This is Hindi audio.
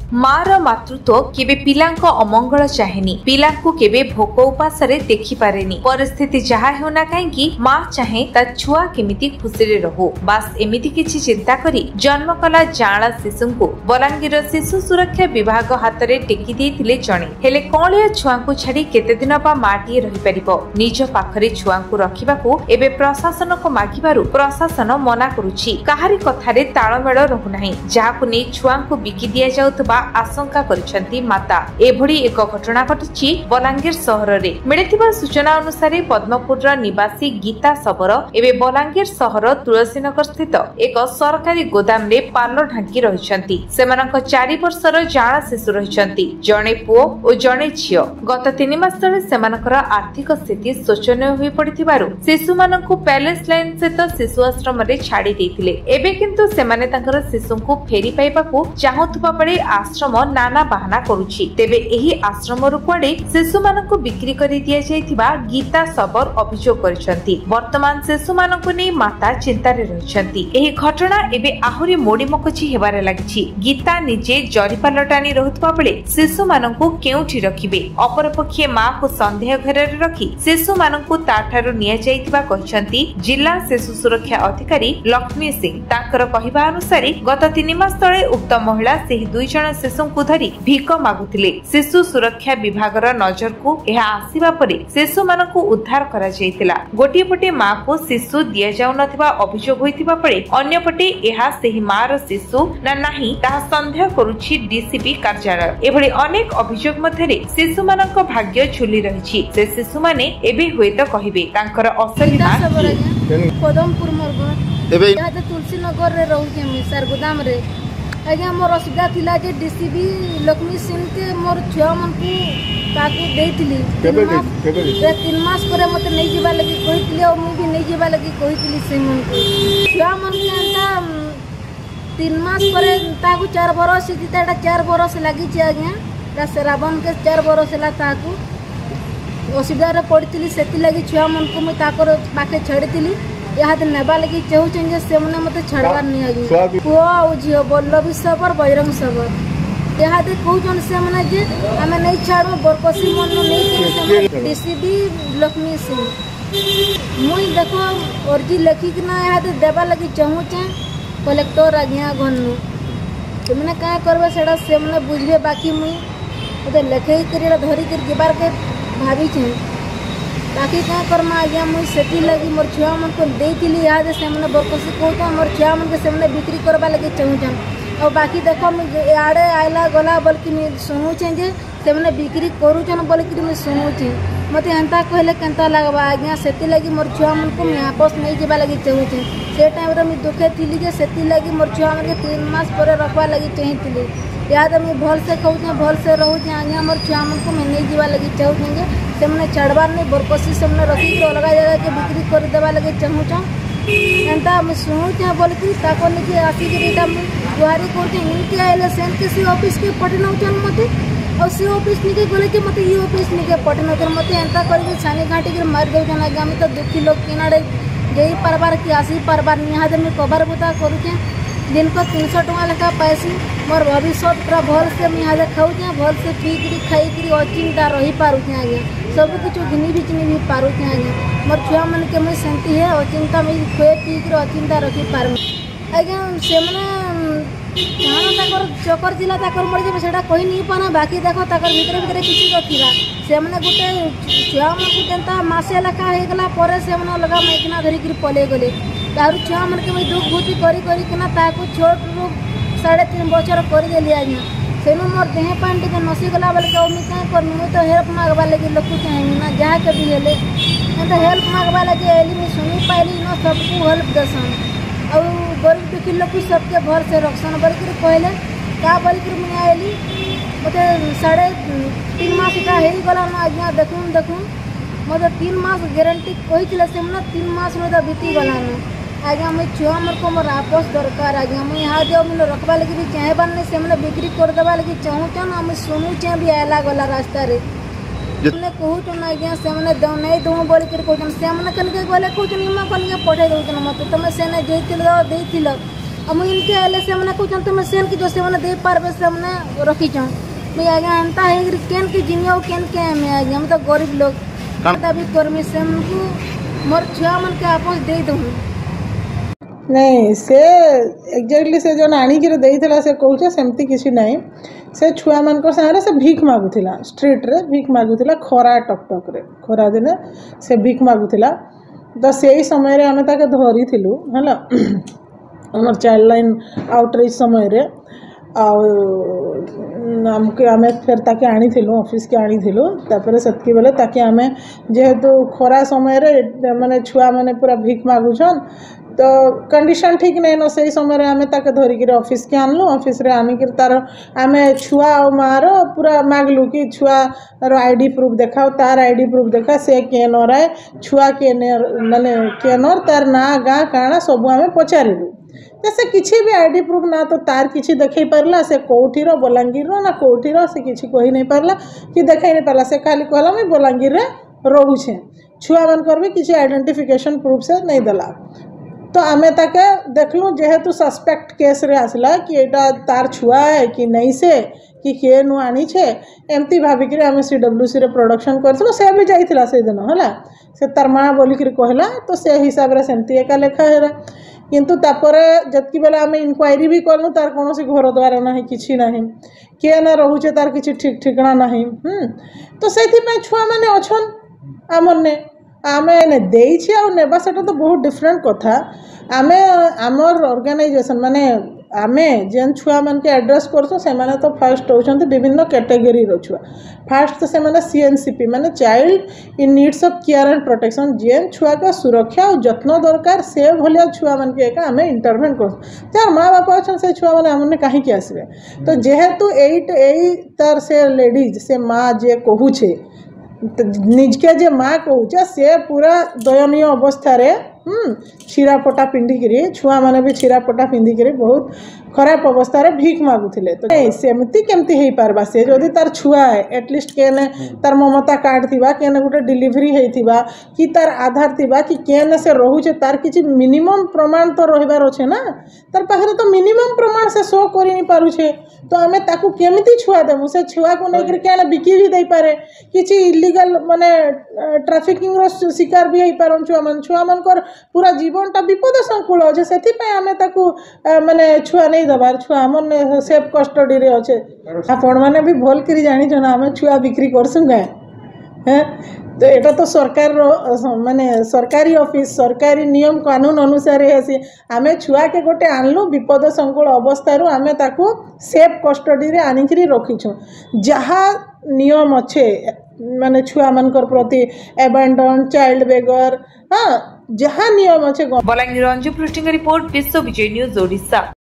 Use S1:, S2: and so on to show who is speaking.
S1: मार मातृत्व केबे पिलांको अमंगल चाहेनी, पिलांको केबे भोक उपास देखि पारेनी। परिस्थिति जहा होना कहीं माँ चाहे ता छुआ केमिति खुशी रे रहो, बास एमिति किछि चिंता करी जन्म कला जांला शिशु को बलांगीर शिशु सुरक्षा विभाग हाथ में टेकी देइथिले जणे। हेले कौलिया छुआ को छाड़ी केते दिन बा माटी रही परिबो। निज पाखरे छुआ को रखिबाकू एबे प्रशासन को मागिबारु प्रशासन मना करुछि। काहारी कथारे ताळमेळ रहु नाही, जाहाकू नै छुआ को बिकी दिया जाउतबा आशंका करिसंती माता। एभଳି एक घटना घटिछि बलांगीर सहर रे। मिलिथिबा सूचना अनुसार पद्मपुर निवासी गीता शबर एबे बलांगीर सहर तुलसीनगर स्थित एक सरकारी गोदाम रे पाल ढांकी रहिसंती। सेमानक 4 वर्षर जाणा शिशु रहिसंती, जणे पुओ और जणे झियो। गत 3 मास तले सेमानकर आर्थिक स्थिति शोचनीय होई पड़िथिबारु शिशु मानकु पैलेस लाइन स्थित शिशु आश्रम रे छाड़ी देइथिले। एबे किंतु सेमाने तांकर शिशुंकु फेरी पाइबाकू चाहुथबा पड़े आश्रम नाना बहाना करूछि। तेबे एही आश्रम रु कुआडे शिशु मानकु बिक्री करि दिया जायथिबा गीता सबर अभियोग करिसंती। वर्तमान शिशु मानकु नै माता चिंता रे रहिसंती। एही घटना एबे आहुरी मोडी मकछि हेबारे लागिछि। गीता निजे जरिपाल टाणी रहुथबा बेले शिशु मानकु केउठी रखिबे। अपरपक्षे मां को संदेह घर रे रखी शिशु मानकु ताठारु निया जायथिबा कहिसंती जिला शिशु सुरक्षा अधिकारी लक्ष्मी सिंह। ताकर कहिबा अनुसार गत 3 मास तळे उक्त महिला सेही 2 जण शिशुंकु धरी भिक मागुथिले। शिशु सुरक्षा विभागर नजर को एहा आसीबा परे शिशु मानकु उद्धार करा जायतिला। गोटी पटे मां को शिशु दिया जाउ नथिबा अभियोग होइतिबा परे अन्य पटे एहा सेही मार शिशु ना नाही ता संदेह करूछि डीसीपी कार्यालय। एभଳି अनेक अभियोग मध्यरे शिशु मानक भाग्य झुली रहिछि। से शिशु माने एबे होयत कहिबे तांकर असली मां
S2: पदमपुर मोर एबे याते तुलसी नगर रे रहू के सर गोदाम रे। आज्ञा मोर असुविधा थिला जे डीसीबी लक्ष्मी सिंह के मोर छुआ मन को ताकू देइथिली। 3 मास करे मते नै जिबा लगी कहिथिले और मु भी नै जिबा लगी कहिथिली से मन को छुआ मन के अंता 3 मास करे ताकू 4 बरस सिता 4 बरस लागि छै। आज्ञा ता श्रावण के 4 बरस ला ताकू असुविधा रे पड़िथिली। सेति लागि छुआ मन को मु ताकर पाखे छड़िथिली। याद नेबा लगी चाहूँ से मने मते छड़वार नहीं आगे पुआ और झियो बल्लभी सबर बजरंग सबर याद कहूँ से मने जे आमे नहीं छाड़ो बरपसी मन नहीं डीसीबी लक्ष्मी सिंह मुई देखो अर्जी लिखिकिना याद देवा लगी चाहूँ कलेक्टर आज्ञा घनु तो मैंने क्या करबे सेटा से मने बुझबे। बाकी मुई मते लिखे कर धरिक जबार के भाभी छे बाकी क्या करमा। आज्ञा मुई सेठी लगी मोर छुआ मन को देइथिली। याद से मने बरपसी कहता मोर छुआ मन के से मने बिक्री करबा लगे चाहूँ। और बाकी देखो मुझे आड़े आइला गला बल्कि मुझे शुणुचे जे से मने बिक्री करूछन बल्कि मुझे शुणुचे मते एंता कहले केंता लगबा। आज्ञा सेती लगी मोर छुआ मन को मैं आपस नहीं जेबा लगी चाहूँ। से टाइम रे मुझे दुखे थिली जे सेती लगी मोर छुआ मन के 3 मास पर रखवा लगी चाहिथिली। याद मुझे भल से कहूँ भल से रहूँ। आज्ञा मोर छुआ मन को मैं नहीं जीवा लगी चाहूँ जे से मने छाड़बार नहीं बरपसी से मने रखी अलग जगह के बिक्री कर देवा लगे चाहूँ। एंता मुझे शुणुचे बोलिकी ताको निके आसिक एटा गुहारी करते इनके आइले सेन के सी ऑफिस के पठनौचन मते और सी ऑफिस निके गले के मते ई ऑफिस निके पठनौचन मते एंता करके सानी घाटी के मार देउ जना गामी तो दुखी लोग किनारे जेई परबार की आसी परबार निहाद में कबर बुता करूचे दिन को 300 टका लेखा पैसी मोर भविष्य पूरा भल से मिहादे खाऊचे भल से पीकरी खाईकरी अचिंता रही पारुचे। आज्ञा सब कुछ घिनी भी पारुचे। आज्ञा मोर छुआ मन के मुझे सेमती है अचिंता मुझे खुए पीकर अचिंता रखी पार। आज्ञा से मैंने चकर जिला मर जाए से कही नहीं पाना। बाकी देखो भितर भितर किसी तो थी से मैंने गोटे छुआ मन को केनता मासे लेखा होगला पर से अलगा मैकिना धरिक पलि गले तार छुआ मन के दुख भूति करना छोट रू 3.5 बचर करदेली। आज्ञा सेनु मोर देह पान टे नसीगला बेल मुझे क्या करनी मुझे तो हेल्प मागवा लगे लोक चाहिए ना जहाँ के भी हेले तो हेल्प मागवा लगे एली मुझे शुणी पाइली न सबको हेल्प दसन और गरीब दुखी लोग सबके भर से रखसन बोलिक कहले क्या बोलिक मुझे आइली मत 3.5 मास इटा होगला ना। आज्ञा देखून मत 3 मास गारंटी कही से 3 मास में बीती गला न। आज्ञा मुझे छुआ मन को मोर आपस दरकार। आज्ञा मुझे यहाँ जो मैंने रखवा लगे भी चाहेबार नहीं से मैंने बिक्री करदेवा लगे चाहूँ ना मुझे शुणुचे भी आला गला रास्ता रे मैंने कहूँ ना। आज्ञा से मैंने नहीं दूँ बोलिक कहते से मैंने कल गले कहते कल पठे दौन मत तुम से देती मुझे इनके आले से मैंने कहते तुम सेन की जो से मैंने दे पारबे से मैंने रखीच मुझे आज्ञा एंता है केन के जिनियो केन के मैं आज्ञा हम तो गरीब लोग तभी कर्मी से को मोर छुआ मन के आपस दे दूँ
S3: नहीं से एक्जाक्टली से जो आनिक देला से कहूचे सेमती किसी नहीं से छुआ मान सारे से भीख मागुला स्ट्रीट रे भीख मागुला खरा टकटक रे खरा दिने से भीख मागुला तो से समय आम ताके धरी थिलु हला हमर चाइल्ड लाइन आउटरीच समय रे आमके आम फिर ताके आनी थिलु ऑफिस के आनी थिलु तापर सेतकी बेले ताके आम जेहेतु खरा समय रे माने छुआ माने पूरा भीख मागुछन तो कंडीशन ठीक नहीं न से समय आम ताके धरिक ऑफिस के आनलु ऑफिस रे आनिक तार आम छुआ और मार पूरा मागलु कि छुआ आईडी प्रूफ देखाओ तार आईडी प्रूफ देखा से केन राय छुआ के माने केनर तार ना गाँ काଣା सब आम पचारू से किसी भी आईडी प्रूफ ना तो तार किसी देखई पारला से कौटीर बलांगीर ना कौटीर से किसी कही नहीं पारला कि देखई नहीं पारला से खाली कहला मैं बलांगीर रे रोचे छुआ मानकर भी किसी आइडेंटिफिकेशन प्रूफ से नहीं देला तो आम ताके देखलु जेहेतु सस्पेक्ट केस रे आसला कि एटा तार छुआ है कि नहीं से कि किए नु आनी छे एमती भाविक आम CWC रे प्रोडक्शन करथिलु से भी जाइथिला से दिन हला से तार माँ बोलिक कहला तो से हिसाब रे सेमती एका लेखा हेरा किंतु तापरे जतकी बेला आम इनक्वारी भी कलु तार कौन घर द्वार ना कि ना किए ना रोचे तार किसी ठीक ठिकाना ना तो से छुआ मैंने अच्छन आमने आम देछी आ नेबा सेटा तो बहुत डिफरेंट कथा आम आमर ऑर्गेनाइजेशन माने आमे जेन छुआ मान के एड्रेस करछो से माने तो फर्स्ट होछन्ते विभिन्न कैटेगरी रो छुआ फर्स्ट तो से माने CNCP माने child in needs of care and protection जेन छुआ का सुरक्षा और जत्न दरकार से भलिया छुआ मान के एका आमे इंटरवेन कर तार माँ बापा अछन से छुआ माने हमने काहे के आसबे तो जेहेतु एई तार से लेडीज से माँ जे कहूछे निजके जे माँ कहूचे से पूरा दयनीय अवस्था रे छिरापटा पिंधिकी छुआ मैंने भी छिरापटा पिंधिकी बहुत खराब अवस्था रे भीख मागुले तो सेमती केमती हो पारबा से जदि तार छुआ है एटलिस्ट केने तार ममता कार्ड थिबा केने गोटे डिलीवरी होइथिबा कि तार आधार थिबा कि केने से रहुचे तार किछि मिनिमम प्रमाण तो रहिबार अछि ना तार पाखरे तो मिनिमम प्रमाण से शो करि नि पारुछे तो आमे ताकू केमिति छुआ देमु से छुआ को नै केने बिकी भी दे पारे किछि इलीगल माने ट्रैफिकिंग रो शिकार भी होई पारन छुआ मानकर पूरा जीवनटा विपद संकुल अच्छे से आम माने छुआ नहीं दबार छुआ मन सेफ कस्टडी रे अच्छे आपण मैंने भी भल कर जानी आम छुआ बिक्री करसुँ गाँ हैं तो यहाँ तो सरकार माने सरकारी ऑफिस सरकारी नियम कानून अनुसार आसी आम छुआ के गोटे आनलु विपद संकुल अवस्था आम ताकू सेफ कस्टडी रे आनिक रखीछुँ जहाँ नियम अच्छे माने छुआ मानकर प्रति एबैंडन चाइल्ड बेगर हाँ जहाँ नियम अच्छे
S1: बलांगीर अंजु पृष्टि रिपोर्ट विश्व विजय न्यूज ओडिशा।